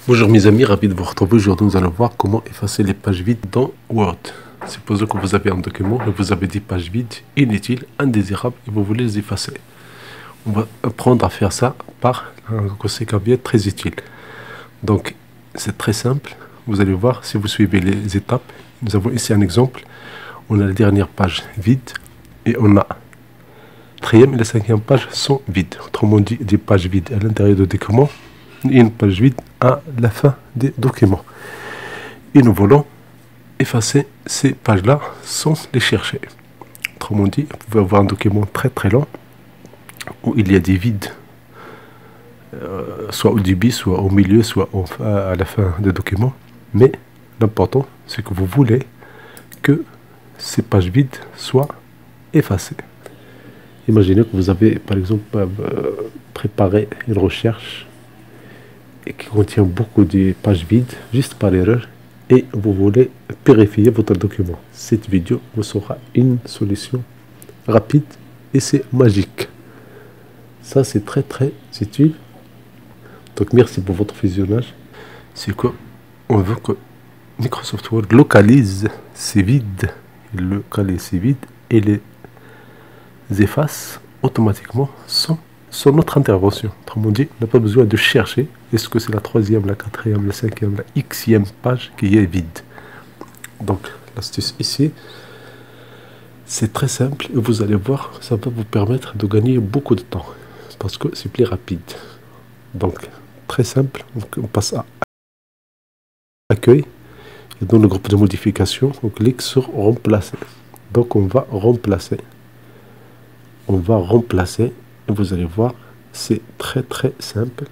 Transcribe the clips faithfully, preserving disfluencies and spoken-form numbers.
Bonjour mes amis, ravi de vous retrouver. Aujourd'hui nous allons voir comment effacer les pages vides dans Word. Supposons que vous avez un document et vous avez des pages vides, inutiles, indésirables et vous voulez les effacer. On va apprendre à faire ça par un conseil clavier très utile. Donc c'est très simple, vous allez voir si vous suivez les étapes. Nous avons ici un exemple, on a la dernière page vide et on a la quatrième et la cinquième page sont vides. Autrement dit, des pages vides à l'intérieur du document et une page vide à la fin des documents. Et nous voulons effacer ces pages-là sans les chercher. Autrement dit, vous pouvez avoir un document très très long où il y a des vides, euh, soit au début, soit au milieu, soit au, à la fin des documents. Mais l'important, c'est que vous voulez que ces pages vides soient effacées. Imaginez que vous avez, par exemple, euh, préparé une recherche et qui contient beaucoup de pages vides, juste par erreur, et vous voulez purifier votre document. Cette vidéo vous sera une solution rapide et c'est magique. Ça, c'est très très utile. Donc, merci pour votre visionnage. C'est que on veut que Microsoft Word localise ces vides, il localise ces vides et les efface automatiquement sans sur notre intervention. Autrement dit, on n'a pas besoin de chercher est-ce que c'est la troisième, la quatrième, la cinquième, la xème page qui est vide. Donc l'astuce ici, c'est très simple et vous allez voir, ça va vous permettre de gagner beaucoup de temps parce que c'est plus rapide. Donc très simple, on passe à accueil et dans le groupe de modification, on clique sur remplacer. Donc on va remplacer. On va remplacer. Et vous allez voir, c'est très très simple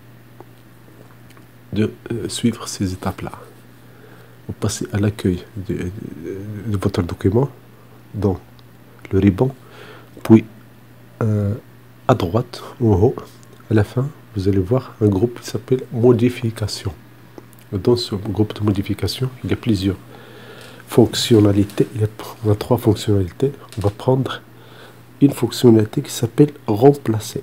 de euh, suivre ces étapes-là. Vous passez à l'accueil de, de, de votre document dans le ruban, puis euh, à droite, en haut, à la fin, vous allez voir un groupe qui s'appelle modification. Dans ce groupe de modification, il y a plusieurs fonctionnalités. Il y a, il y a trois fonctionnalités. On va prendre une fonctionnalité qui s'appelle remplacer.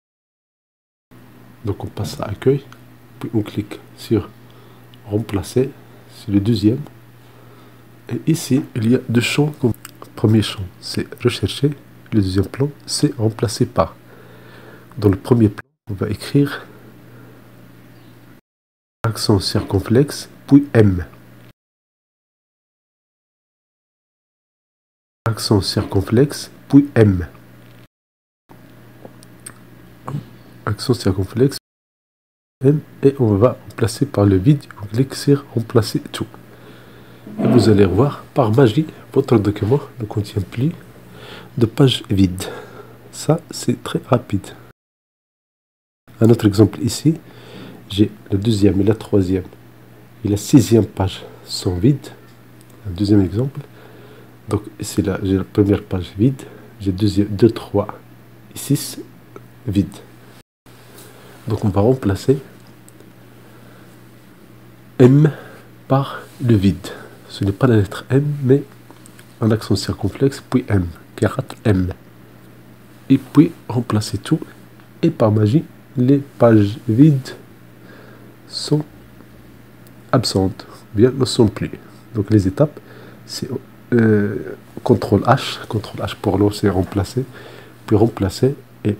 Donc on passe à accueil, puis on clique sur remplacer, c'est le deuxième. Et ici, il y a deux champs. Le premier champ, c'est rechercher. Le deuxième plan, c'est remplacer par. Dans le premier plan, on va écrire accent circonflexe, puis M. Accent circonflexe, puis M. Accent circonflexe, M, et on va remplacer par le vide. On clique sur remplacer tout. Et vous allez voir, par magie, votre document ne contient plus de pages vides. Ça, c'est très rapide. Un autre exemple ici, j'ai la deuxième et la troisième et la sixième page sont vides. Un deuxième exemple. Donc ici là, j'ai la première page vide, j'ai deux, trois et six vides. Donc on va remplacer M par le vide. Ce n'est pas la lettre M, mais un accent circonflexe, puis M, quatre M. Et puis remplacer tout, et par magie, les pages vides sont absentes, bien ne sont plus. Donc les étapes, c'est Euh, contrôle H, contrôle H pour l'eau, c'est remplacer, puis remplacer et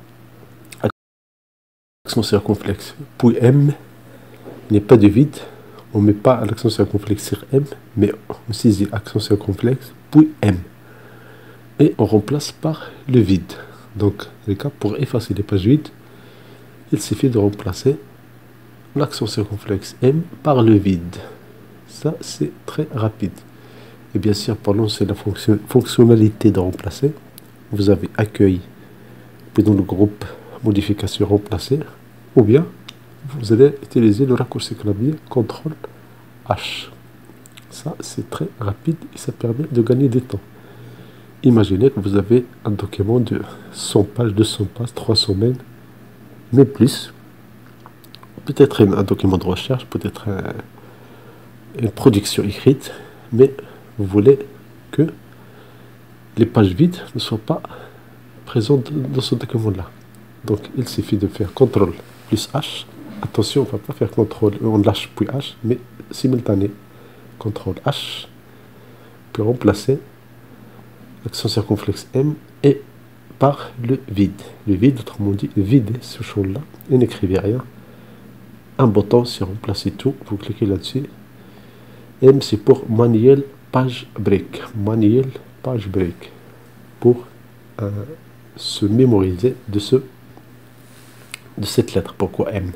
accent circonflexe, puis M, il n'y a pas de vide, on ne met pas l'accent circonflexe sur M, mais on saisit accent circonflexe, puis M, et on remplace par le vide. Donc, les cas pour effacer les pages vides, il suffit de remplacer l'accent circonflexe M par le vide. Ça, c'est très rapide. Et bien sûr, pour lancer la fonction, fonctionnalité de remplacer, vous avez accueil, puis dans le groupe modification remplacer, ou bien vous allez utiliser le raccourci clavier contrôle H. Ça, c'est très rapide et ça permet de gagner du temps. Imaginez que vous avez un document de cent pages, deux cents pages, trois cents même, mais plus. Peut-être un document de recherche, peut-être un, une production écrite, mais vous voulez que les pages vides ne soient pas présentes dans ce document-là. Donc, il suffit de faire contrôle plus H Attention, on ne va pas faire contrôle, on lâche puis H, mais simultané. contrôle H, puis remplacer l'accent circonflexe M et par le vide. Le vide, autrement dit, vider ce champ-là et n'écrivez rien. Un bouton, c'est remplacer tout, vous cliquez là-dessus. M, c'est pour manuel page break. Manuel page break. Pour euh, se mémoriser de, ce, de cette lettre. Pourquoi M?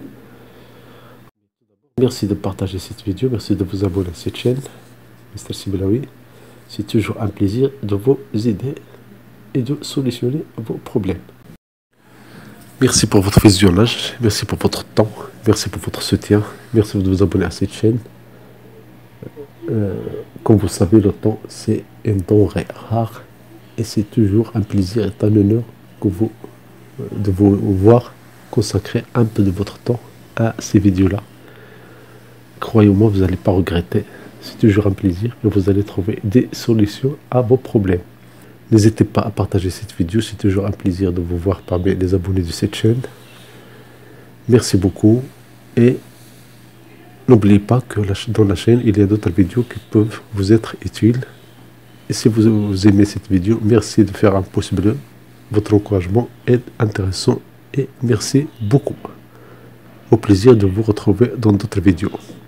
Merci de partager cette vidéo, merci de vous abonner à cette chaîne. Mister Siblaoui, c'est toujours un plaisir de vous aider et de solutionner vos problèmes. Merci pour votre visionnage, merci pour votre temps, merci pour votre soutien, merci de vous abonner à cette chaîne. Euh, comme vous savez, le temps c'est un denrée rare et c'est toujours un plaisir et un honneur que vous, de vous voir consacrer un peu de votre temps à ces vidéos-là. Croyez-moi, vous n'allez pas regretter. C'est toujours un plaisir et vous allez trouver des solutions à vos problèmes. N'hésitez pas à partager cette vidéo. C'est toujours un plaisir de vous voir parmi les abonnés de cette chaîne. Merci beaucoup. Et n'oubliez pas que dans la chaîne, il y a d'autres vidéos qui peuvent vous être utiles. Et si vous aimez cette vidéo, merci de faire un pouce bleu. Votre encouragement est intéressant. Et merci beaucoup. Au plaisir de vous retrouver dans d'autres vidéos.